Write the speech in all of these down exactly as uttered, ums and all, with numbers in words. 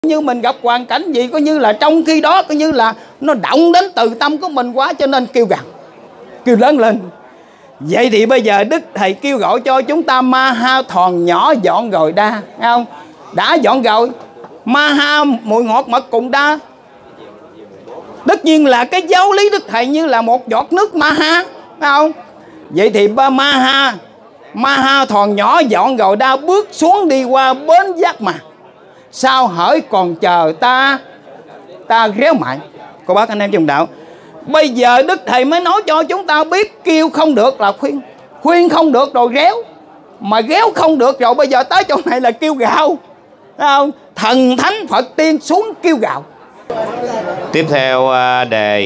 như mình gặp hoàn cảnh gì coi như là trong khi đó coi như là nó động đến từ tâm của mình quá, cho nên kêu gào, kêu lớn lên. Vậy thì bây giờ Đức Thầy kêu gọi cho chúng ta ma ha thòn nhỏ dọn rồi đa, thấy không? Đã dọn rồi, ma ha mùi ngọt mật cùng đa. Tất nhiên là cái giáo lý Đức Thầy như là một giọt nước ma ha, thấy không? Vậy thì ba ma ha, ma ha thòn nhỏ dọn rồi đa, bước xuống đi qua bến Giác Mạc. Sao hỡi còn chờ ta, ta réo mãi. Cô bác anh em trong đạo, bây giờ Đức Thầy mới nói cho chúng ta biết kêu không được là khuyên, khuyên không được rồi réo, mà réo không được rồi bây giờ tới chỗ này là kêu gào, thấy không? Thần thánh Phật tiên xuống kêu gào. Tiếp theo đề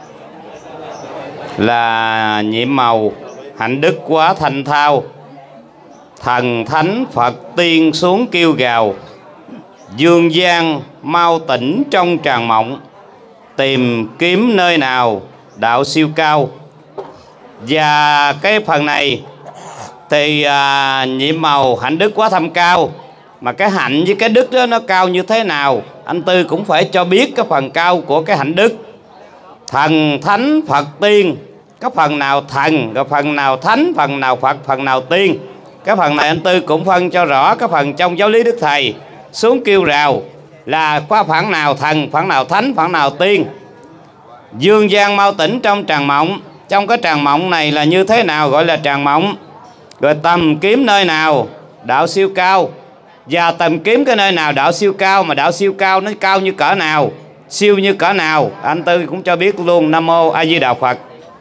là nhiệm màu hạnh đức quá thanh thao, thần thánh Phật tiên xuống kêu gào, dương gian mau tỉnh trong tràn mộng, tìm kiếm nơi nào đạo siêu cao. Và cái phần này thì à, nhiệm màu hạnh đức quá thâm cao, mà cái hạnh với cái đức đó nó cao như thế nào, anh Tư cũng phải cho biết cái phần cao của cái hạnh đức. Thần thánh Phật tiên, cái phần nào thần, cái phần nào thánh, phần nào Phật, phần nào tiên. Cái phần này anh Tư cũng phân cho rõ cái phần trong giáo lý Đức Thầy xuống kêu rào là có phần nào thần, phần nào thánh, phần nào tiên. Dương gian mau tỉnh trong tràn mộng. Trong cái tràn mộng này là như thế nào gọi là tràn mộng? Rồi tầm kiếm nơi nào đạo siêu cao. Và tầm kiếm cái nơi nào đạo siêu cao, mà đạo siêu cao nó cao như cỡ nào, siêu như cỡ nào, anh Tư cũng cho biết luôn. Nam mô A Di Đà Phật.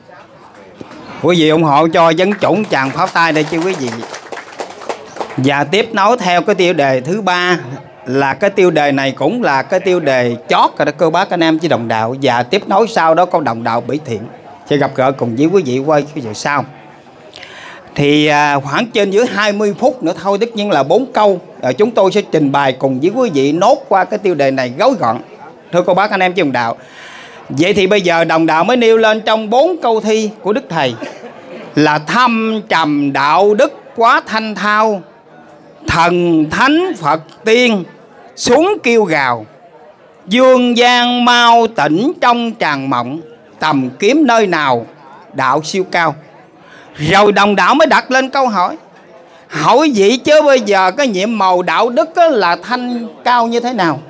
Quý vị ủng hộ cho dân chủng tràng pháo tay đây chứ quý vị. Và tiếp nối theo cái tiêu đề thứ ba, là cái tiêu đề này cũng là cái tiêu đề chót rồi đó cô bác anh em chứ đồng đạo. Và tiếp nối sau đó có đồng đạo Bỉ Thiện sẽ gặp gỡ cùng với quý vị quay cái giờ sau. Thì à, khoảng trên dưới hai mươi phút nữa thôi, tất nhiên là bốn câu à, chúng tôi sẽ trình bày cùng với quý vị nốt qua cái tiêu đề này gói gọn, thưa cô bác anh em chứ đồng đạo. Vậy thì bây giờ đồng đạo mới nêu lên trong bốn câu thi của Đức Thầy là thâm trầm đạo đức quá thanh thao, thần thánh Phật tiên xuống kêu gào, dương gian mau tỉnh trong tràn mộng, tầm kiếm nơi nào đạo siêu cao. Rồi đồng đạo mới đặt lên câu hỏi, hỏi vậy chứ bây giờ cái nhiệm màu đạo đức là thanh cao như thế nào?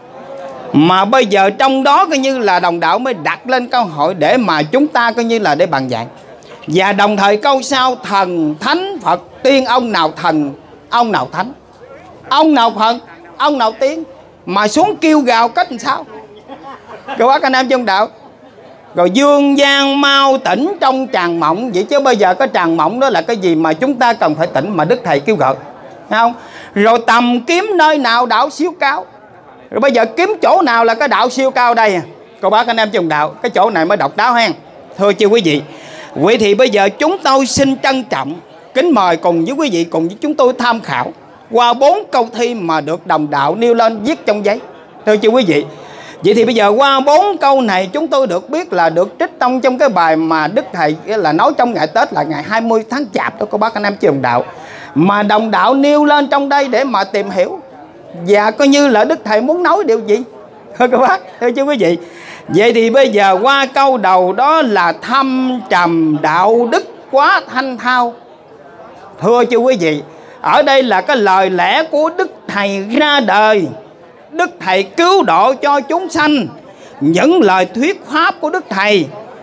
Mà bây giờ trong đó coi như là đồng đạo mới đặt lên câu hỏi để mà chúng ta coi như là để bàn dạng. Và đồng thời câu sau, thần thánh Phật tiên, ông nào thần, ông nào thánh, ông nào Phật, ông nào tiên, mà xuống kêu gào cách làm sao? Cô bác anh em trong đạo. Rồi dương gian mau tỉnh trong tràn mộng. Vậy chứ bây giờ cái tràn mộng đó là cái gì mà chúng ta cần phải tỉnh mà Đức Thầy kêu gọi, thấy không? Rồi tầm kiếm nơi nào đạo siêu cao. Rồi bây giờ kiếm chỗ nào là cái đạo siêu cao đây à? Cô bác anh em trong đạo, cái chỗ này mới độc đáo hen. Thưa chưa quý vị. Vậy thì bây giờ chúng tôi xin trân trọng kính mời cùng với quý vị, cùng với chúng tôi tham khảo qua bốn câu thi mà được đồng đạo nêu lên viết trong giấy. Thưa chưa quý vị. Vậy thì bây giờ qua bốn câu này chúng tôi được biết là được trích tông trong cái bài mà Đức Thầy là nói trong ngày Tết là ngày hai mươi tháng Chạp đó cô bác anh em chị đồng đạo. Mà đồng đạo nêu lên trong đây để mà tìm hiểu. Và coi như là Đức Thầy muốn nói điều gì. Thưa các bác, thưa chứ quý vị. Vậy thì bây giờ qua câu đầu đó là thâm trầm đạo đức quá thanh thao. Thưa chứ quý vị, ở đây là cái lời lẽ của Đức Thầy ra đời. Đức Thầy cứu độ cho chúng sanh, những lời thuyết pháp của Đức Thầy.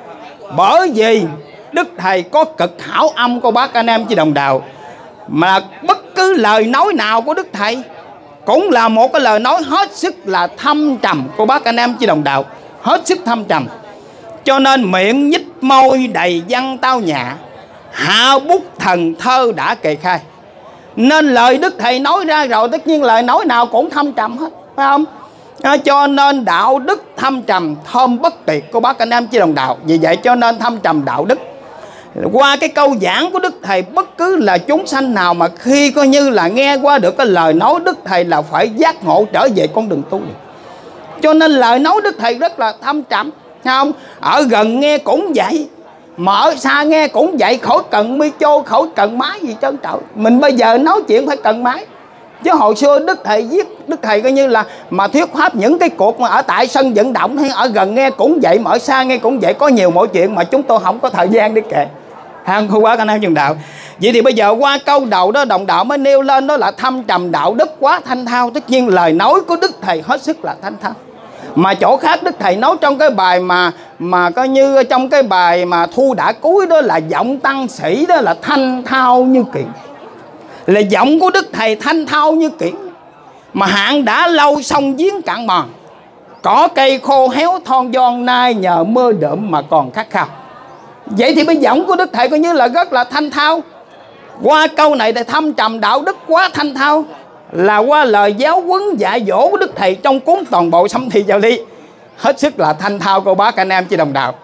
Bởi vì Đức Thầy có cực hảo âm cô bác anh em chứ đồng đạo. Mà bất cứ lời nói nào của Đức Thầy cũng là một cái lời nói hết sức là thâm trầm cô bác anh em chứ đồng đạo. Hết sức thâm trầm. Cho nên miệng nhích môi đầy văn tao nhã, hạ bút thần thơ đã kề khai. Nên lời Đức Thầy nói ra rồi, tất nhiên lời nói nào cũng thâm trầm hết, phải không? À, cho nên đạo đức thâm trầm thơm bất tuyệt cô bác anh em chứ đồng đạo. Vì vậy cho nên thâm trầm đạo đức. Qua cái câu giảng của Đức Thầy, bất cứ là chúng sanh nào mà khi coi như là nghe qua được cái lời nói Đức Thầy là phải giác ngộ trở về con đường tu. Cho nên lời nói Đức Thầy rất là thâm trầm, không? Ở gần nghe cũng vậy, mà ở xa nghe cũng vậy. Khỏi cần micro, khỏi cần máy gì trơn trọi. Mình bây giờ nói chuyện phải cần máy, Chứ hồi xưa Đức Thầy viết, Đức Thầy coi như là mà thuyết pháp những cái cuộc mà ở tại sân vận động hay ở gần nghe cũng vậy, mà ở xa nghe cũng vậy, có nhiều mọi chuyện mà chúng tôi không có thời gian để kể. Hàng khu quá anh em trường đạo. Vậy thì bây giờ qua câu đầu đó đồng đạo mới nêu lên đó là thâm trầm đạo đức quá thanh thao. Tất nhiên lời nói của Đức Thầy hết sức là thanh thao. Mà chỗ khác Đức Thầy nói trong cái bài mà mà coi như trong cái bài mà Thu Đã Cuối đó là giọng tăng sĩ đó là thanh thao như kiện. Là giọng của Đức Thầy thanh thao như kiện. Mà hạn đã lâu sông giếng cạn mòn, cỏ cây khô héo thon giòn, nay nhờ mưa đượm mà còn khát khao. Vậy thì bây giọng của Đức Thầy coi như là rất là thanh thao. Qua câu này thì thâm trầm đạo đức quá thanh thao là qua lời giáo huấn dạy dỗ của Đức Thầy trong cuốn Toàn Bộ Sấm Thi Giáo Lý. Hết sức là thanh thao cô bác anh em chị đồng đạo.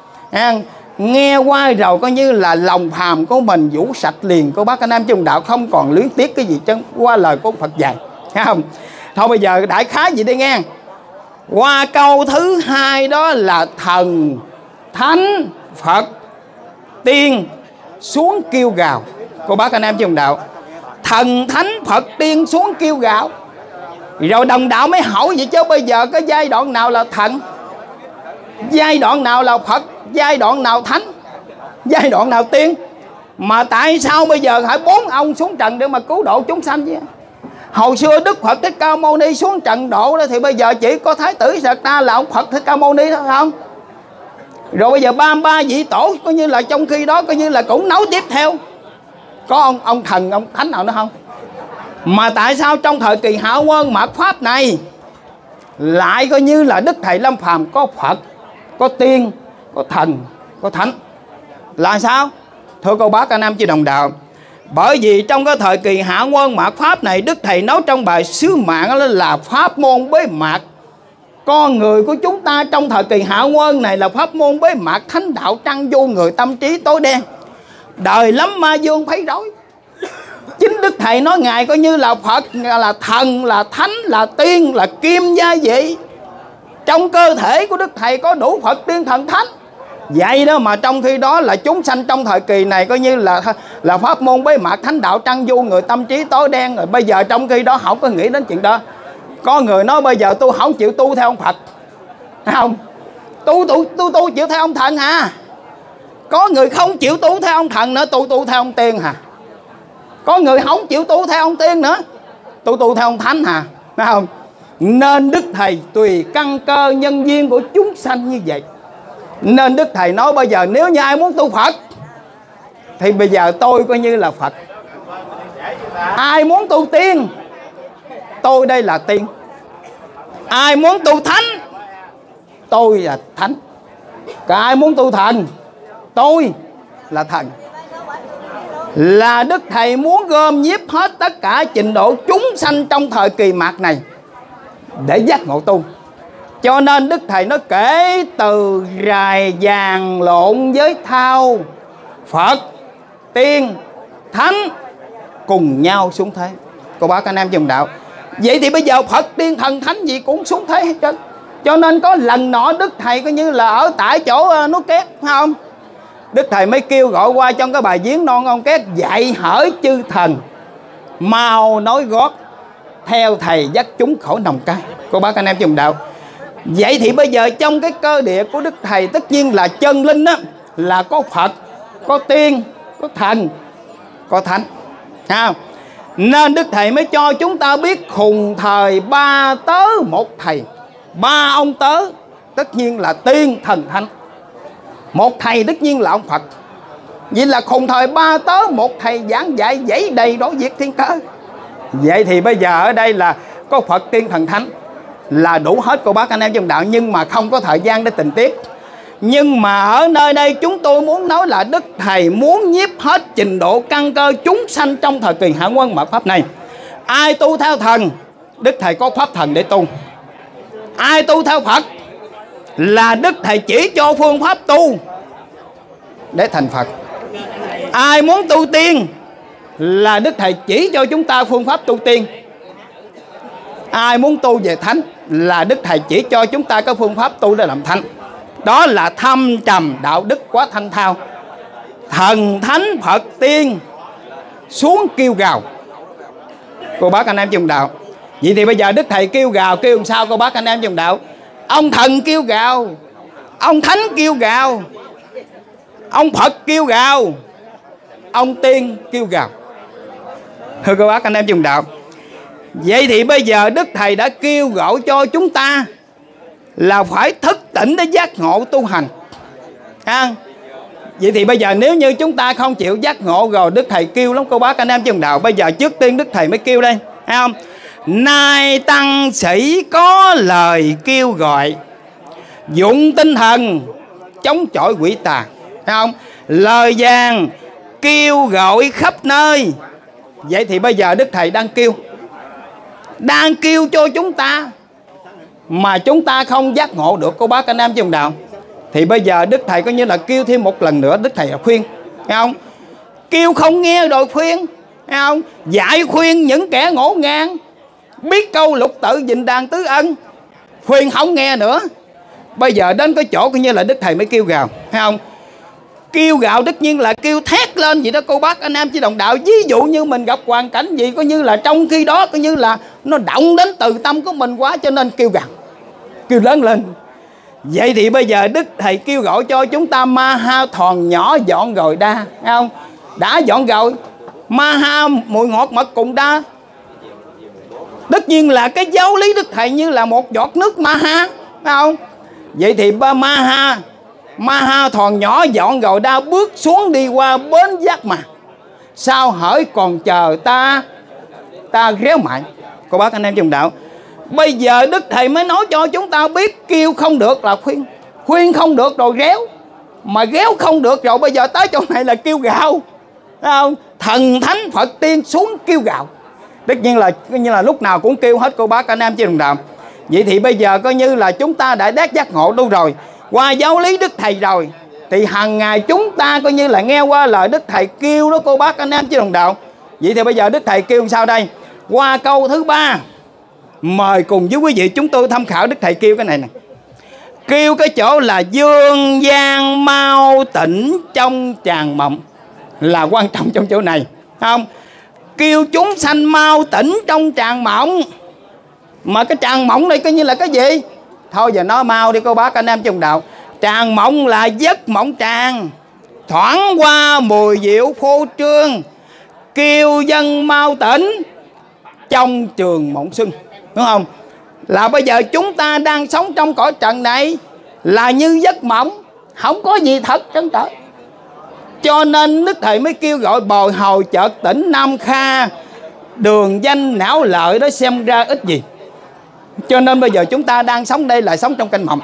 Nghe qua rồi coi như là lòng phàm của mình vũ sạch liền cô bác anh em chị đồng đạo, không còn luyến tiếc cái gì chân qua lời của Phật dạy. Thấy không? Thôi bây giờ đại khái gì đây nghe. Qua câu thứ hai đó là thần, thánh, Phật, tiên xuống kêu gào. Cô bác anh em chị đồng đạo, thần, thánh, Phật, tiên xuống kêu gào. Rồi đồng đạo mới hỏi vậy chứ bây giờ cái giai đoạn nào là thần, giai đoạn nào là Phật, giai đoạn nào thánh, giai đoạn nào tiên? Mà tại sao bây giờ hãy bốn ông xuống trần để mà cứu độ chúng sanh vậy? Hồi xưa Đức Phật Thích Ca Mâu Ni xuống trần độ đó, thì bây giờ chỉ có Thái tử Sạc Ta là ông Phật Thích Ca Mâu Ni thôi không? Rồi bây giờ ba ba vị tổ coi như là trong khi đó coi như là cũng nấu tiếp theo. Có ông ông thần, ông thánh nào nữa không? Mà tại sao trong thời kỳ Hạ Quân Mạt Pháp này lại coi như là Đức Thầy lâm phàm có Phật, có tiên, có thần, có thánh? Là sao? Thưa cô bác anh em chị đồng đạo, bởi vì trong cái thời kỳ Hạ Quân Mạt Pháp này, Đức Thầy nói trong bài Sứ Mạng là pháp môn bế mạc. Con người của chúng ta trong thời kỳ Hạ Quân này là pháp môn bế mạc, thánh đạo trăng vô người tâm trí tối đen. Đời lắm ma dương thấy rối. Chính Đức Thầy nói Ngài coi như là Phật, là thần, là thánh, là tiên, là kim gia vị. Trong cơ thể của Đức Thầy có đủ Phật, tiên, thần, thánh. Vậy đó mà trong khi đó là chúng sanh trong thời kỳ này coi như là là pháp môn bế mạc, thánh đạo trăng du người tâm trí tối đen. Rồi bây giờ trong khi đó không có nghĩ đến chuyện đó. Có người nói bây giờ tôi không chịu tu theo ông Phật, thấy không? Tu tu tu tu chịu theo ông thần hả? Có người không chịu tu theo ông thần nữa, tu tu theo ông tiên hả? Có người không chịu tu theo ông tiên nữa, tu tu theo ông thánh hả? Thấy không? Nên Đức Thầy tùy căn cơ nhân duyên của chúng sanh như vậy. Nên Đức Thầy nói bây giờ nếu như ai muốn tu Phật thì bây giờ tôi coi như là Phật. Ai muốn tu tiên, tôi đây là tiên. Ai muốn tu thánh, tôi là thánh. Cả ai muốn tu thần, tôi là thần. Là Đức Thầy muốn gom nhiếp hết tất cả trình độ chúng sanh trong thời kỳ mạt này để giác ngộ tu. Cho nên Đức Thầy nói kể từ rài vàng lộn với thao, Phật, tiên, thánh cùng nhau xuống thế. Cô bác anh em dùm đạo. Vậy thì bây giờ Phật, tiên, thần, thánh gì cũng xuống thế hết trơn. Cho nên có lần nọ Đức Thầy coi như là ở tại chỗ núi Két, phải không? Đức Thầy mới kêu gọi qua trong cái bài Viếng Non ông Két, dạy hỡi chư thần mau nói gót theo Thầy dắt chúng khỏi nòng cai. Cô bác anh em dùm đạo. Vậy thì bây giờ trong cái cơ địa của Đức Thầy tất nhiên là chân linh đó, là có Phật, có tiên, có thần, có thánh, ha. Nên Đức Thầy mới cho chúng ta biết khùng thời ba tớ một thầy. Ba ông tớ tất nhiên là tiên, thần, thánh. Một thầy tất nhiên là ông Phật. Vậy là khùng thời ba tớ một thầy giảng dạy dãy đầy đối việc thiên cơ. Vậy thì bây giờ ở đây là có Phật, tiên, thần, thánh là đủ hết cô bác anh em trong đạo. Nhưng mà không có thời gian để tình tiết. Nhưng mà ở nơi đây chúng tôi muốn nói là Đức Thầy muốn nhiếp hết trình độ căn cơ chúng sanh trong thời kỳ Hạ Quân Mạt Pháp này. Ai tu theo thần, Đức Thầy có pháp thần để tu. Ai tu theo Phật là Đức Thầy chỉ cho phương pháp tu để thành Phật. Ai muốn tu tiên là Đức Thầy chỉ cho chúng ta phương pháp tu tiên. Ai muốn tu về thánh là Đức Thầy chỉ cho chúng ta cái phương pháp tu để làm thánh. Đó là thâm trầm đạo đức quá thanh thao. Thần, thánh, Phật, tiên xuống kêu gào. cô bác anh em trong đạo. Vậy thì bây giờ Đức Thầy kêu gào, kêu làm sao cô bác anh em trong đạo? Ông thần kêu gào, ông thánh kêu gào, ông Phật kêu gào, ông tiên kêu gào. Thưa cô bác anh em trong đạo, vậy thì bây giờ Đức Thầy đã kêu gọi cho chúng ta là phải thức tỉnh để giác ngộ tu hành. À, vậy thì bây giờ nếu như chúng ta không chịu giác ngộ rồi, Đức Thầy kêu lắm cô bác anh em trong đạo. Bây giờ trước tiên Đức Thầy mới kêu đây, thấy không? Nay tăng sĩ có lời kêu gọi, dụng tinh thần chống chọi quỷ tà, thấy không? Lời vàng kêu gọi khắp nơi. Vậy thì bây giờ Đức Thầy đang kêu, đang kêu cho chúng ta mà chúng ta không giác ngộ được cô bác anh em trong đạo. Thì bây giờ Đức Thầy coi như là kêu thêm một lần nữa. Đức Thầy là khuyên, thấy không? Kêu không nghe rồi khuyên, thấy không? Dạy khuyên những kẻ ngổ ngang, biết câu lục tự dình đàn tứ ân, khuyên không nghe nữa. Bây giờ đến cái chỗ coi như là Đức Thầy mới kêu gào, thấy không? Kêu gào tất nhiên là kêu thét lên vậy đó cô bác anh em chỉ đồng đạo. Ví dụ như mình gặp hoàn cảnh gì coi như là trong khi đó coi như là nó động đến từ tâm của mình quá, cho nên kêu gào, kêu lớn lên. Vậy thì bây giờ Đức Thầy kêu gọi cho chúng ta ma ha thòn nhỏ dọn rồi đa, thấy không? Đã dọn rồi, ma ha mùi ngọt mật cùng đa. Tất nhiên là cái giáo lý Đức Thầy như là một giọt nước ma ha, thấy không? Vậy thì ma ha Ma ha thòn nhỏ dọn rồi đa, bước xuống đi qua bến giác mà, sao hỡi còn chờ ta, ta réo mại. Cô bác anh em trong đạo, bây giờ Đức Thầy mới nói cho chúng ta biết kêu không được là khuyên, khuyên không được rồi réo, mà réo không được rồi bây giờ tới chỗ này là kêu gào, thấy không? Thần thánh Phật tiên xuống kêu gào. Tất nhiên là coi như là lúc nào cũng kêu hết cô bác anh em trên đồng đạo. Vậy thì bây giờ coi như là chúng ta đã đắc giác ngộ đâu rồi, qua giáo lý Đức Thầy rồi, thì hàng ngày chúng ta coi như là nghe qua lời Đức Thầy kêu đó cô bác anh em trên đồng đạo. Vậy thì bây giờ Đức Thầy kêu làm sao đây? Qua câu thứ ba, mời cùng với quý vị chúng tôi tham khảo Đức Thầy kêu cái này nè. Kêu cái chỗ là dương gian mau tỉnh trong tràng mộng là quan trọng trong chỗ này, không? Kêu chúng sanh mau tỉnh trong tràng mộng. Mà cái tràng mộng này coi như là cái gì? Thôi giờ nói mau đi cô bác anh em trong đạo. Tràng mộng là giấc mộng tràng, thoảng qua mùi diệu phô trương, kêu dân mau tỉnh trong trường mộng xuân, đúng không? Là bây giờ chúng ta đang sống trong cõi trần này là như giấc mộng, không có gì thật trơn trọi. Cho nên Đức Thầy mới kêu gọi bồi hồi chợt tỉnh Nam Kha, đường danh não lợi đó xem ra ít gì. Cho nên bây giờ chúng ta đang sống đây là sống trong canh mộng.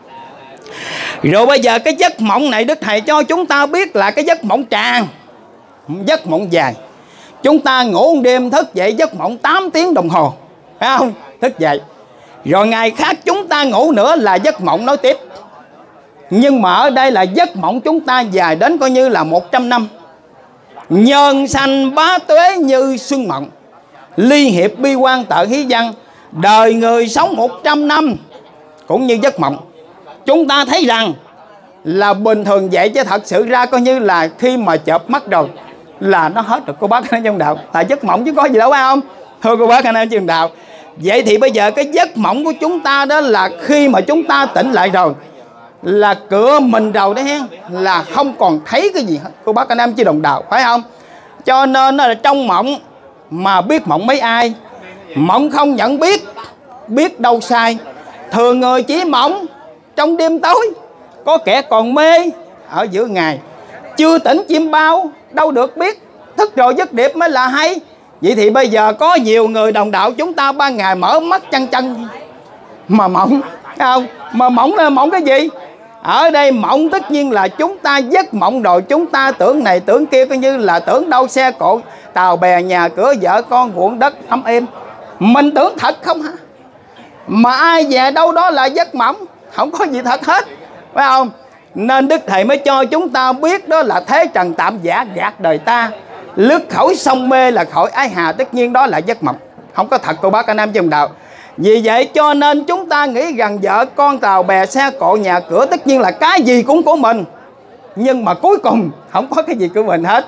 Rồi bây giờ cái giấc mộng này Đức Thầy cho chúng ta biết là cái giấc mộng tràng, giấc mộng dài. Chúng ta ngủ một đêm thức dậy giấc mộng tám tiếng đồng hồ, phải không? Thức dậy rồi ngày khác chúng ta ngủ nữa là giấc mộng nói tiếp. Nhưng mà ở đây là giấc mộng chúng ta dài đến coi như là một trăm năm. Nhân sanh bá tuế như xuân mộng, ly hiệp bi quan tợ hí văn. Đời người sống một trăm năm cũng như giấc mộng. Chúng ta thấy rằng là bình thường vậy, chứ thật sự ra coi như là khi mà chợp mắt rồi là nó hết được cô bác anh em trong đạo. Tại giấc mộng chứ có gì đâu phải không? Thưa cô bác anh em trong đạo, vậy thì bây giờ cái giấc mộng của chúng ta đó là khi mà chúng ta tỉnh lại rồi là cửa mình rồi đấy, là không còn thấy cái gì hết cô bác anh em chỉ đồng đạo, phải không? Cho nên là trong mộng mà biết mộng mấy ai, mộng không nhận biết, biết đâu sai. Thường người chỉ mộng trong đêm tối, có kẻ còn mê ở giữa ngày. Chưa tỉnh chim bao đâu được biết, thức rồi giấc điệp mới là hay. Vậy thì bây giờ có nhiều người đồng đạo chúng ta ban ngày mở mắt chăn chăn mà mộng, thấy không? Mà mộng là mộng cái gì? Ở đây mộng tất nhiên là chúng ta giấc mộng rồi chúng ta tưởng này tưởng kia, coi như là tưởng đâu xe cộ tàu bè nhà cửa vợ con ruộng đất ấm êm. Mình tưởng thật không hả? Mà ai về đâu đó là giấc mộng, không có gì thật hết, phải không? Nên Đức Thầy mới cho chúng ta biết đó là thế trần tạm giả gạt đời ta, lướt khỏi sông mê là khỏi ái hà. Tất nhiên đó là giấc mộng, không có thật cô bác anh em trong đạo. Vì vậy cho nên chúng ta nghĩ rằng vợ con tàu bè xe cộ nhà cửa tất nhiên là cái gì cũng của mình, nhưng mà cuối cùng không có cái gì của mình hết.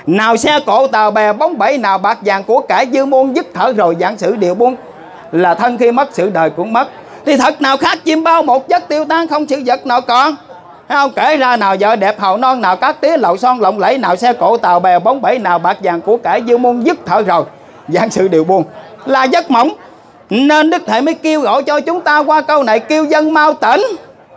Nào xe cộ tàu bè bóng bẩy, nào bạc vàng của cải dư muôn, dứt thở rồi giảng sử điều buông. Là thân khi mất sự đời cũng mất. Thì thật nào khác chim bao một giấc tiêu tan, không sự vật nào còn. Thấy không? Kể ra nào vợ đẹp hầu non, nào các tía lầu son lộng lẫy, nào xe cộ tàu bè bóng bẩy, nào bạc vàng của cải dư muôn, dứt thở rồi giảng sự điều buông. Là giấc mộng. Nên Đức Thầy mới kêu gọi cho chúng ta qua câu này, kêu dân mau tỉnh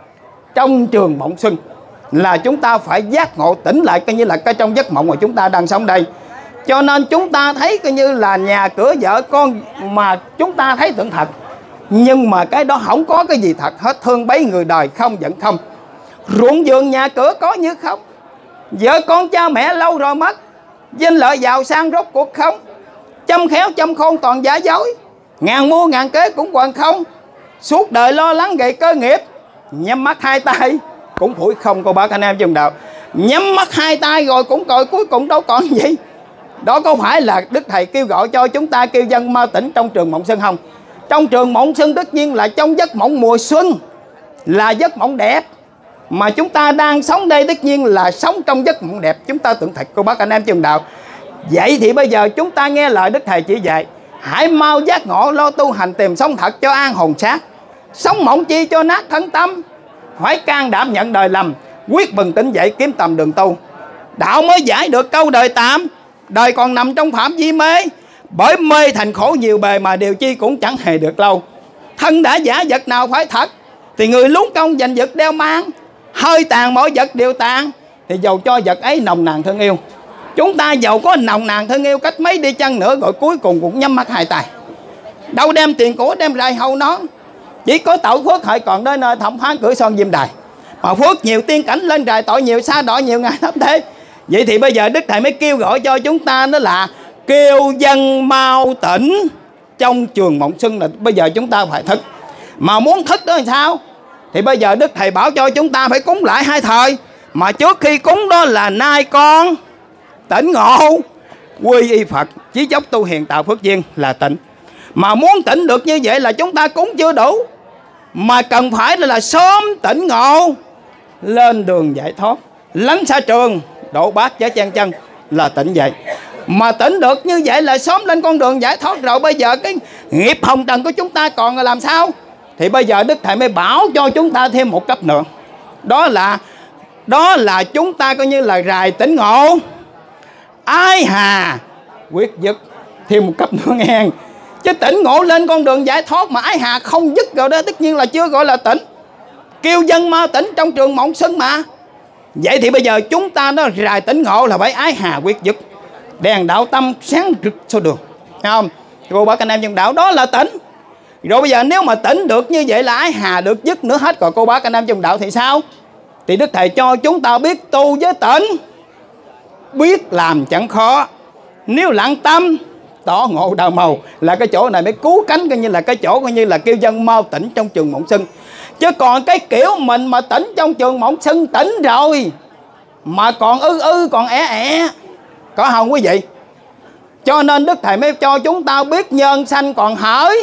trong trường mộng xuân. Là chúng ta phải giác ngộ tỉnh lại, coi như là cái trong giấc mộng mà chúng ta đang sống đây. Cho nên chúng ta thấy coi như là nhà cửa vợ con mà chúng ta thấy tưởng thật, nhưng mà cái đó không có cái gì thật hết. Thương bấy người đời không giận không, ruộng vườn nhà cửa có như không, vợ con cha mẹ lâu rồi mất, danh lợi giàu sang rốt cuộc không, chăm khéo chăm khôn toàn giả dối, ngàn mua ngàn kế cũng còn không, suốt đời lo lắng gầy cơ nghiệp, nhắm mắt hai tay cũng phủi không. Cô bác anh em trong đạo, nhắm mắt hai tay rồi cũng coi cuối cùng đâu còn gì. Đó có phải là Đức Thầy kêu gọi cho chúng ta kêu dân mau tỉnh trong trường mộng xuân không? Trong trường mộng xuân tất nhiên là trong giấc mộng mùa xuân, là giấc mộng đẹp. Mà chúng ta đang sống đây tất nhiên là sống trong giấc mộng đẹp. Chúng ta tưởng thật cô bác anh em trong đạo. Vậy thì bây giờ chúng ta nghe lời Đức Thầy chỉ dạy, hãy mau giác ngộ lo tu hành tìm sống thật cho an hồn xác. Sống mộng chi cho nát thân tâm, phải can đảm nhận đời lầm, quyết bừng tỉnh dậy kiếm tầm đường tu. Đạo mới giải được câu đời tạm, đời còn nằm trong phạm vi mê. Bởi mê thành khổ nhiều bề mà điều chi cũng chẳng hề được lâu. Thân đã giả vật nào phải thật, thì người lún công giành vật đeo mang. Hơi tàn mọi vật đều tàn, thì dầu cho vật ấy nồng nàn thương yêu. Chúng ta dầu có nồng nàn thương yêu cách mấy đi chăng nữa, rồi cuối cùng cũng nhắm mắt hai tay. Đâu đem tiền của đem rài hầu nó. Chỉ có tội phước hại còn nơi nơi thẩm phán cửa son diêm đài. Mà phước nhiều tiên cảnh lên rài, tội nhiều xa đọa nhiều ngày thấp thế. Vậy thì bây giờ Đức Thầy mới kêu gọi cho chúng ta đó là kêu dân mau tỉnh trong trường mộng xuân. Là bây giờ chúng ta phải thức. Mà muốn thức đó làm sao? Thì bây giờ Đức Thầy bảo cho chúng ta phải cúng lại hai thời. Mà trước khi cúng đó là nay con tỉnh ngộ, quy y Phật, chí dốc tu hiền tạo phước duyên là tỉnh. Mà muốn tỉnh được như vậy là chúng ta cúng chưa đủ, mà cần phải là sớm tỉnh ngộ, lên đường giải thoát, lánh xa trường, độ bát giá chan chân là tỉnh vậy. Mà tỉnh được như vậy là sớm lên con đường giải thoát rồi. Bây giờ cái nghiệp hồng trần của chúng ta còn là làm sao? Thì bây giờ Đức Thầy mới bảo cho chúng ta thêm một cấp nữa. Đó là Đó là chúng ta coi như là rài tỉnh ngộ, ái hà quyết dứt. Thêm một cấp nữa nghe. Chứ tỉnh ngộ lên con đường giải thoát mà ái hà không dứt rồi đó, tất nhiên là chưa gọi là tỉnh. Kêu dân mau tỉnh trong trường mộng xuân mà. Vậy thì bây giờ chúng ta nó rài tỉnh ngộ là phải ái hà quyết dứt, đèn đạo tâm sáng rực số đường. Thấy không? Cô bác anh em trong đạo, đó là tỉnh. Rồi bây giờ nếu mà tỉnh được như vậy là ái hà được dứt nữa hết rồi, cô bác anh em trong đạo thì sao? Thì Đức Thầy cho chúng ta biết tu với tỉnh, biết làm chẳng khó, nếu lặng tâm tỏ ngộ đạo màu. Là cái chỗ này mới cứu cánh, coi như là cái chỗ coi như là kêu dân mau tỉnh trong trường mộng xuân. Chứ còn cái kiểu mình mà tỉnh trong trường mộng xuân tỉnh rồi mà còn ư ư còn ẻ ẻ, có không quý vị? Cho nên Đức Thầy mới cho chúng ta biết nhân sanh còn hỡi,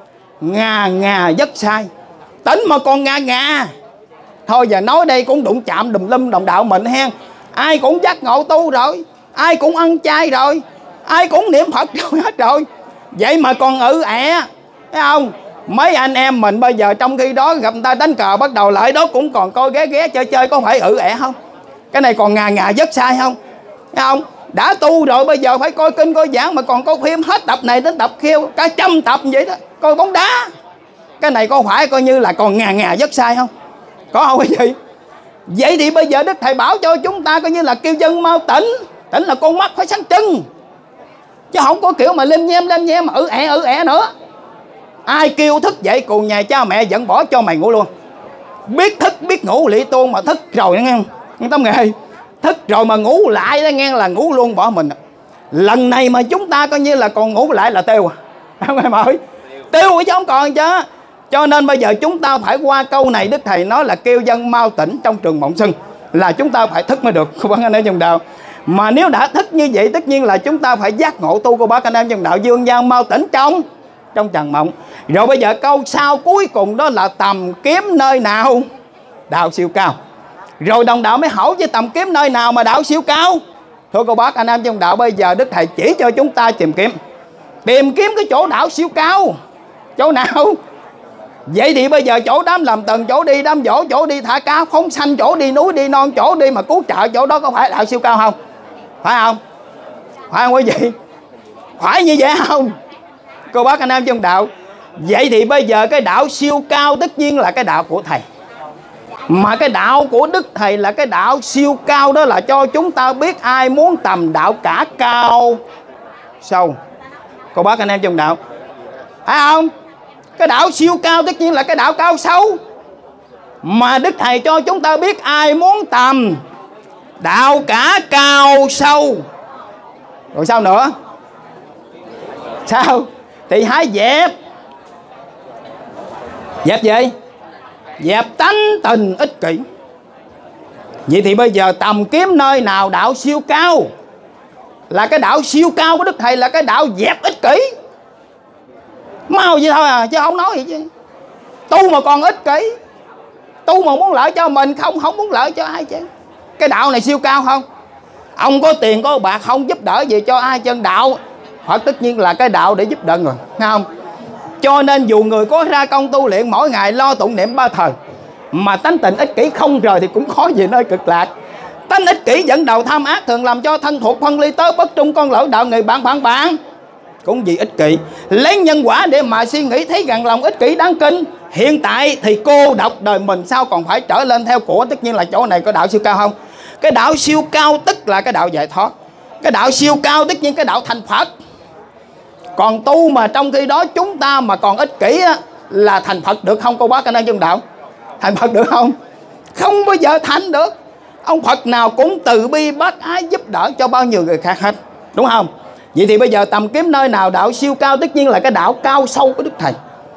ngà ngà rất sai. Tỉnh mà còn ngà ngà, thôi giờ nói đây cũng đụng chạm đùm lum đồng đạo mình hen. Ai cũng giác ngộ tu rồi, ai cũng ăn chay rồi, ai cũng niệm Phật rồi hết rồi. Vậy mà còn ư ẻ, thấy không? Mấy anh em mình bây giờ trong khi đó gặp người ta đánh cờ bắt đầu lại đó cũng còn coi ghé ghé chơi chơi, có phải ư ẻ không? Cái này còn ngà ngà rất sai không? Thấy không? Đã tu rồi bây giờ phải coi kinh coi giảng, mà còn coi phim hết tập này đến tập kia cả trăm tập vậy đó, coi bóng đá. Cái này có phải coi như là còn ngà ngà rất sai không? Có không quý vị? Vậy thì bây giờ Đức Thầy bảo cho chúng ta coi như là kêu dân mau tỉnh. Tỉnh là con mắt phải sáng trưng, chứ không có kiểu mà lem nhem lem nhem mà ử ẹ ử ẹ nữa. Ai kêu thức dậy cùng nhà cha mẹ vẫn bỏ cho mày ngủ luôn. Biết thức biết ngủ lị tuôn, mà thức rồi nghe không? Nghe tấm nghề. Thức rồi mà ngủ lại đó nghe là ngủ luôn bỏ mình. Lần này mà chúng ta coi như là còn ngủ lại là tiêu à. Không em ơi, tiêu chứ không còn chứ. Cho nên bây giờ chúng ta phải qua câu này Đức Thầy nói là kêu dân mau tỉnh trong trường mộng xuân, là chúng ta phải thức mới được cô bác anh em trong đạo. Mà nếu đã thức như vậy tất nhiên là chúng ta phải giác ngộ tu cô bác anh em trong đạo, dương gian mau tỉnh trong trong trần mộng. Rồi bây giờ câu sau cuối cùng đó là tầm kiếm nơi nào đạo siêu cao. Rồi đồng đạo mới hỏi với tầm kiếm nơi nào mà đạo siêu cao. Thưa cô bác anh em trong đạo, bây giờ Đức Thầy chỉ cho chúng ta tìm kiếm Tìm kiếm cái chỗ đạo siêu cao. Chỗ nào? Vậy thì bây giờ chỗ đám làm tầng, chỗ đi đám dỗ, chỗ đi thả cá phóng sanh, chỗ đi núi đi non, chỗ đi mà cứu trợ, chỗ đó có phải đạo siêu cao không? Phải không? Phải không quý vị? Phải như vậy không? Cô bác anh em trong đạo, vậy thì bây giờ cái đạo siêu cao tất nhiên là cái đạo của Thầy. Mà cái đạo của Đức Thầy là cái đạo siêu cao, đó là cho chúng ta biết ai muốn tầm đạo cả cao sâu. Cô bác anh em trong đạo, phải không? Cái đạo siêu cao tất nhiên là cái đạo cao sâu. Mà Đức Thầy cho chúng ta biết ai muốn tầm đạo cả cao sâu. Rồi sao nữa? Sao? Thì hãy dẹp. Dẹp gì? Dẹp tánh tình ích kỷ. Vậy thì bây giờ tầm kiếm nơi nào đạo siêu cao, là cái đạo siêu cao của Đức Thầy là cái đạo dẹp ích kỷ. Mau vậy thôi à, chứ không nói gì chứ. Tu mà còn ích kỷ, tu mà muốn lợi cho mình, không không muốn lợi cho ai chứ. Cái đạo này siêu cao không? Ông có tiền có bạc không giúp đỡ gì cho ai chân. Đạo Phật tất nhiên là cái đạo để giúp đỡ người, nghe không? Cho nên dù người có ra công tu luyện mỗi ngày lo tụng niệm ba thời, mà tánh tình ích kỷ không rời thì cũng khó về nơi cực lạc. Tánh ích kỷ dẫn đầu tham ác, thường làm cho thân thuộc phân ly tớ bất trung, con lỡ đạo người bạn bạn bạn. Cũng vì ích kỷ, lấy nhân quả để mà suy nghĩ, thấy rằng lòng ích kỷ đáng kinh. Hiện tại thì cô độc đời mình, sao còn phải trở lên theo của. Tất nhiên là chỗ này có đạo siêu cao không? Cái đạo siêu cao tức là cái đạo giải thoát. Cái đạo siêu cao tất nhiên cái đạo thành Phật. Còn tu mà trong khi đó chúng ta mà còn ích kỷ á, là thành Phật được không cô bác anh em trong đạo? Thành Phật được không? Không bao giờ thành được. Ông Phật nào cũng từ bi bác ái giúp đỡ cho bao nhiêu người khác hết, đúng không? Vậy thì bây giờ tầm kiếm nơi nào đạo siêu cao, tất nhiên là cái đạo cao sâu của Đức Thầy.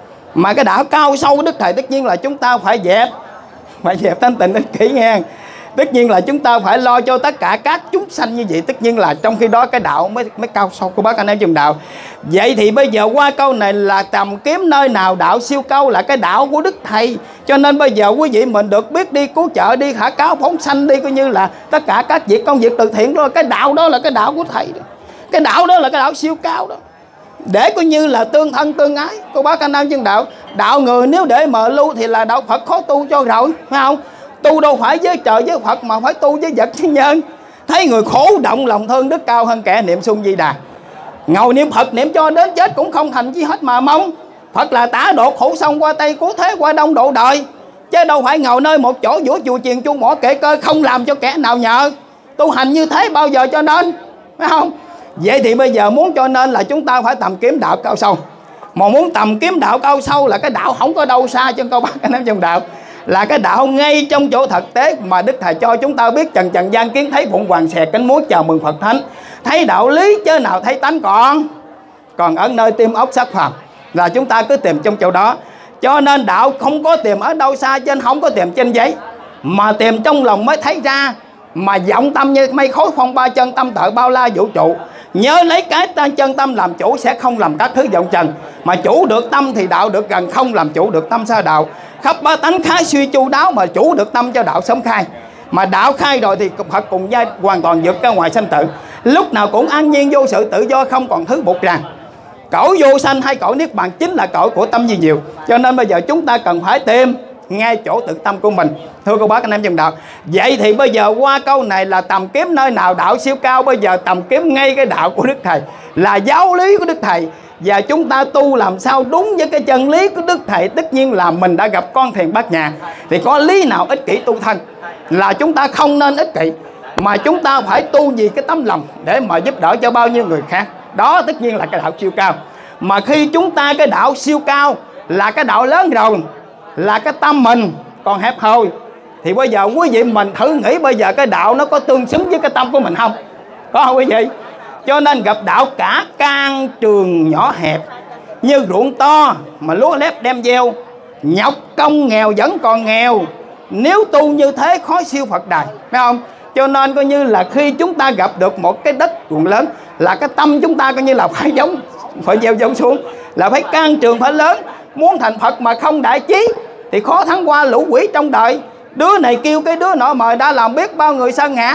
Mà cái đạo cao sâu của Đức Thầy tất nhiên là chúng ta phải dẹp, phải dẹp tánh tình ích kỷ nghe. Tất nhiên là chúng ta phải lo cho tất cả các chúng sanh như vậy. Tất nhiên là trong khi đó cái đạo mới, mới cao sâu của bác anh em trong đạo. Vậy thì bây giờ qua câu này là tầm kiếm nơi nào đạo siêu cao là cái đạo của Đức Thầy. Cho nên bây giờ quý vị mình được biết đi cứu trợ, đi khả cáo phóng sanh, đi coi như là tất cả các việc công việc từ thiện đó. Cái đạo đó là cái đạo của Thầy đó. Cái đạo đó là cái đạo siêu cao đó, để coi như là tương thân tương ái. Cô bác anh em trong đạo, đạo người nếu để mở lưu thì là đạo Phật khó tu cho rồi, phải không? Tu đâu phải với trời với Phật mà phải tu với vật với nhân. Thấy người khổ động lòng thương, đức cao hơn kẻ niệm xung di đà. Ngồi niệm Phật niệm cho đến chết cũng không thành chi hết mà mong. Phật là tả độ khổ sông qua Tây, cứu thế qua Đông độ đời. Chứ đâu phải ngồi nơi một chỗ giữa chùa chiền chuông mỏ kệ cơ, không làm cho kẻ nào nhờ. Tu hành như thế bao giờ cho nên, phải không? Vậy thì bây giờ muốn cho nên là chúng ta phải tầm kiếm đạo cao sâu. Mà muốn tầm kiếm đạo cao sâu là cái đạo không có đâu xa cho cô bác anh em trong đạo. Là cái đạo ngay trong chỗ thực tế mà Đức Thầy cho chúng ta biết. Trần trần gian kiến thấy phụng hoàng xè cánh múa chào mừng Phật Thánh. Thấy đạo lý chứ nào thấy tánh còn. Còn ở nơi tim ốc sắc phàm là chúng ta cứ tìm trong chỗ đó. Cho nên đạo không có tìm ở đâu xa, trên không có tìm trên giấy, mà tìm trong lòng mới thấy ra. Mà vọng tâm như mây khối phong ba, chân tâm tự bao la vũ trụ. Nhớ lấy cái tên chân tâm làm chủ, sẽ không làm các thứ vọng trần. Mà chủ được tâm thì đạo được gần, không làm chủ được tâm xa đạo. Khắp ba tánh khái suy chu đáo, mà chủ được tâm cho đạo sống khai. Mà đạo khai rồi thì Phật cùng giai hoàn toàn vượt ra ngoài sanh tử. Lúc nào cũng an nhiên vô sự tự do, không còn thứ buộc ràng. Cõi vô sanh hay cõi niết bàn chính là cõi của tâm gì nhiều. Cho nên bây giờ chúng ta cần phải tìm ngay chỗ tự tâm của mình. Thưa cô bác anh em trong đạo, vậy thì bây giờ qua câu này là tầm kiếm nơi nào đạo siêu cao. Bây giờ tầm kiếm ngay cái đạo của Đức Thầy, là giáo lý của Đức Thầy. Và chúng ta tu làm sao đúng với cái chân lý của Đức Thầy. Tất nhiên là mình đã gặp con thiền bát nhã, thì có lý nào ích kỷ tu thân, là chúng ta không nên ích kỷ, mà chúng ta phải tu vì cái tấm lòng để mà giúp đỡ cho bao nhiêu người khác. Đó tất nhiên là cái đạo siêu cao. Mà khi chúng ta cái đạo siêu cao là cái đạo lớn rồi, là cái tâm mình còn hẹp hòi, thì bây giờ quý vị mình thử nghĩ bây giờ cái đạo nó có tương xứng với cái tâm của mình không? Có không quý vị? Cho nên gặp đạo cả can trường nhỏ hẹp, như ruộng to mà lúa lép đem gieo, nhọc công nghèo vẫn còn nghèo. Nếu tu như thế khó siêu Phật đài, phải không? Cho nên coi như là khi chúng ta gặp được một cái đất ruộng lớn, là cái tâm chúng ta coi như là phải giống, phải gieo giống xuống, là phải can trường phải lớn. Muốn thành Phật mà không đại chí thì khó thắng qua lũ quỷ trong đời. Đứa này kêu cái đứa nọ mời, đã làm biết bao người sa ngã.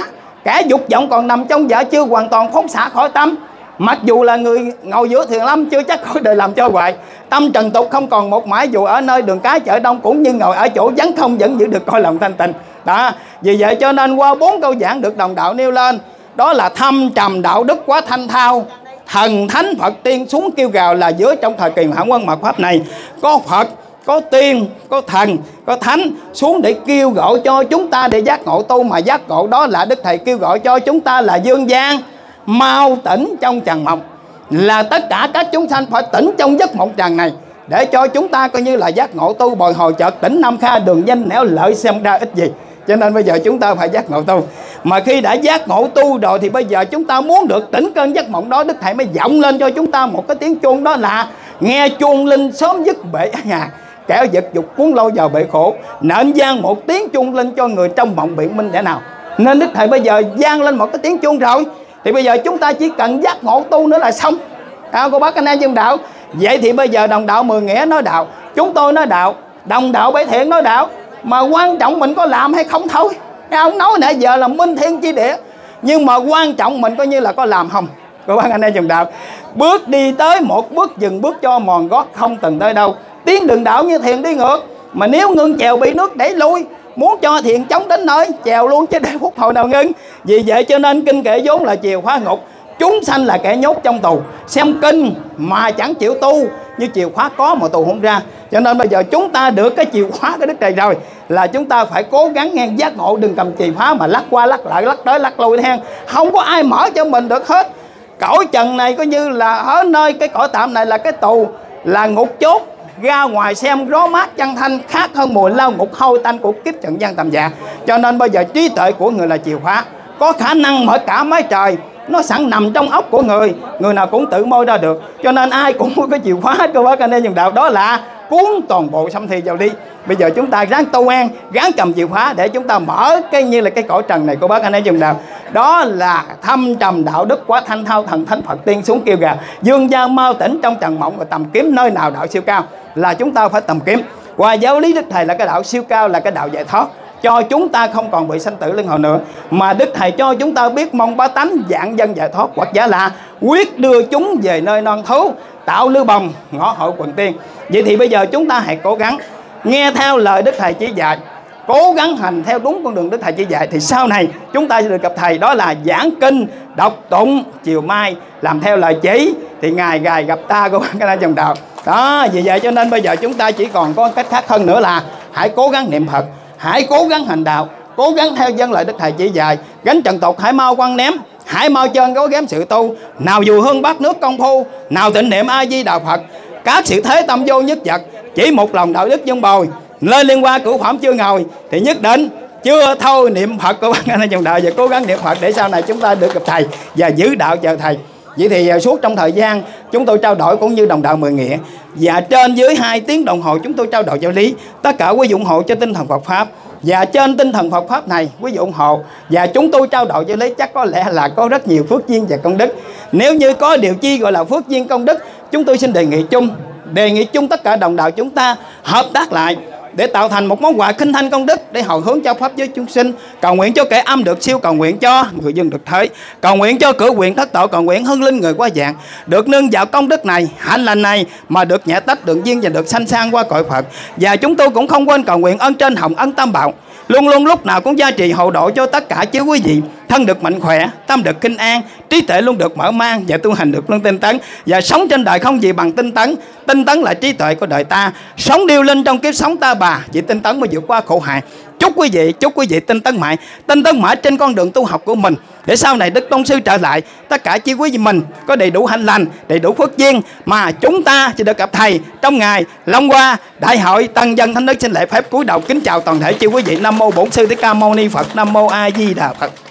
Kẻ dục vọng còn nằm trong vỏ chưa hoàn toàn phóng xả khỏi tâm. Mặc dù là người ngồi giữa thiền lâm chưa chắc khỏi đời làm cho hoài. Tâm trần tục không còn một mãi, dù ở nơi đường cái chợ đông cũng như ngồi ở chỗ vắng không vẫn giữ được coi lòng thanh tịnh. Đó, vì vậy cho nên qua bốn câu giảng được đồng đạo nêu lên, đó là thâm trầm đạo đức quá thanh thao, thần thánh Phật tiên xuống kêu gào. Là giữa trong thời kỳ Hạ Quân Mạt Pháp này, có Phật, có tiên, có thần, có thánh xuống để kêu gọi cho chúng ta để giác ngộ tu. Mà giác ngộ đó là Đức Thầy kêu gọi cho chúng ta là dương gian mau tỉnh trong trần mộng, là tất cả các chúng sanh phải tỉnh trong giấc mộng trần này, để cho chúng ta coi như là giác ngộ tu. Bồi hồi chợt tỉnh năm kha, đường danh nẻo lợi xem ra ít gì. Cho nên bây giờ chúng ta phải giác ngộ tu. Mà khi đã giác ngộ tu rồi thì bây giờ chúng ta muốn được tỉnh cơn giấc mộng đó, Đức Thầy mới vọng lên cho chúng ta một cái tiếng chuông, đó là nghe chuông linh sớm dứt bể nhà, kẻo giật dục cuốn lâu vào bể khổ. Nên gian một tiếng chuông linh cho người trong mộng biện minh để nào. Nên Đức Thầy bây giờ gian lên một cái tiếng chuông rồi, thì bây giờ chúng ta chỉ cần giác ngộ tu nữa là xong. À, cô bác anh em trong đạo. Vậy thì bây giờ đồng đạo Mười Nghĩa nói đạo, chúng tôi nói đạo, đồng đạo Bảy Thiện nói đạo. Mà quan trọng mình có làm hay không thôi. Ông nói nãy giờ là minh thiên chi địa, nhưng mà quan trọng mình coi như là có làm không. Cô bác anh em trong đạo, bước đi tới một bước dừng bước cho mòn gót không từng tới đâu. Tiến đường đạo như thiền đi ngược, mà nếu ngưng chèo bị nước đẩy lui. Muốn cho thiền chống đến nơi chèo luôn chứ để phút hồi nào ngưng. Vì vậy cho nên kinh kệ vốn là chìa khóa ngục, chúng sanh là kẻ nhốt trong tù. Xem kinh mà chẳng chịu tu, như chìa khóa có mà tù không ra. Cho nên bây giờ chúng ta được cái chìa khóa của Đức Thầy rồi, là chúng ta phải cố gắng nghe giác ngộ. Đừng cầm chìa khóa mà lắc qua lắc lại, lắc tới lắc lui hen. Không có ai mở cho mình được hết. Cõi trần này coi như là ở nơi cái cõi tạm này là cái tù, là ngục chốt. Ra ngoài xem gió mát chân thanh, khác hơn mùi lao ngục hôi tanh của kiếp trần gian tầm dạ. Cho nên bây giờ trí tuệ của người là chìa khóa, có khả năng mở cả mái trời. Nó sẵn nằm trong óc của người, người nào cũng tự môi ra được. Cho nên ai cũng có cái chìa khóa hết. Cô bác anh em dùng đạo, đó là cuốn toàn bộ sâm thi vào đi. Bây giờ chúng ta ráng tu an, ráng cầm chìa khóa để chúng ta mở cái như là cái cõi trần này. Cô bác anh em dùng đạo, đó là thâm trầm đạo đức quá thanh thao, thần thánh Phật tiên xuống kêu gào. Dương gian mau tỉnh trong trần mộng, và tầm kiếm nơi nào đạo siêu cao là chúng ta phải tầm kiếm. Và giáo lý Đức Thầy là cái đạo siêu cao, là cái đạo giải thoát, cho chúng ta không còn bị sanh tử luân hồi nữa. Mà Đức Thầy cho chúng ta biết mong ba tánh dạng dân giải thoát, hoặc giả là quyết đưa chúng về nơi non thú, tạo lưu bồng ngõ hội quần tiên. Vậy thì bây giờ chúng ta hãy cố gắng nghe theo lời Đức Thầy chỉ dạy, cố gắng hành theo đúng con đường Đức Thầy chỉ dạy, thì sau này chúng ta sẽ được gặp Thầy. Đó là giảng kinh, đọc tụng, chiều mai làm theo lời chỉ, thì ngày gài gặp ta của các anh trong đạo. Đó, vì vậy cho nên bây giờ chúng ta chỉ còn có cách khác hơn nữa là hãy cố gắng niệm Phật, hãy cố gắng hành đạo, cố gắng theo dân lời Đức Thầy chỉ dạy. Gánh trần tục hãy mau quăng ném, hãy mau chân gói ghém sự tu. Nào dù hương bát nước công phu, nào tịnh niệm A Di Đà Phật. Các sự thế tâm vô nhất vật, chỉ một lòng đạo đức dân bồi. Lên liên qua cửu phẩm chưa ngồi, thì nhất định chưa thôi niệm Phật của bạn anh trong đạo. Và cố gắng niệm Phật để sau này chúng ta được gặp Thầy và giữ đạo chờ Thầy. Vậy thì suốt trong thời gian chúng tôi trao đổi cũng như đồng đạo Mười Nghĩa, và trên dưới hai tiếng đồng hồ chúng tôi trao đổi giáo lý. Tất cả quý vị ủng hộ cho tinh thần Phật Pháp, và trên tinh thần Phật Pháp này quý vị ủng hộ, và chúng tôi trao đổi giáo lý chắc có lẽ là có rất nhiều phước duyên và công đức. Nếu như có điều chi gọi là phước duyên công đức, chúng tôi xin đề nghị chung, đề nghị chung tất cả đồng đạo chúng ta hợp tác lại để tạo thành một món quà khinh thanh công đức, để hồi hướng cho pháp với chúng sinh. Cầu nguyện cho kẻ âm được siêu, cầu nguyện cho người dân được thế, cầu nguyện cho cử quyền thất tội, cầu nguyện hưng linh người quá dạng được nương vào công đức này, hạnh lành này mà được nhẹ tách đường duyên và được sanh sang qua cõi Phật. Và chúng tôi cũng không quên cầu nguyện ơn trên hồng ân tam bảo luôn luôn lúc nào cũng gia trì hộ độ cho tất cả chứ quý vị. Thân được mạnh khỏe, tâm được kinh an, trí tuệ luôn được mở mang, và tu hành được luôn tinh tấn. Và sống trên đời không gì bằng tinh tấn. Tinh tấn là trí tuệ của đời ta. Sống điêu linh trong kiếp sống ta bà, vì tinh tấn mới vượt qua khổ hại. Chúc quý vị, chúc quý vị tinh tấn mãi, tinh tấn mãi trên con đường tu học của mình, để sau này Đức Tôn Sư trở lại, tất cả chi quý vị mình có đầy đủ hạnh lành, đầy đủ phước duyên, mà chúng ta sẽ được gặp Thầy trong ngày Long Hoa Đại hội. Tân dân Thánh Đức xin lễ phép cúi đầu kính chào toàn thể chi quý vị. Nam mô Bổn Sư Thích Ca Mâu Ni Phật. Nam mô A Di Đà Phật.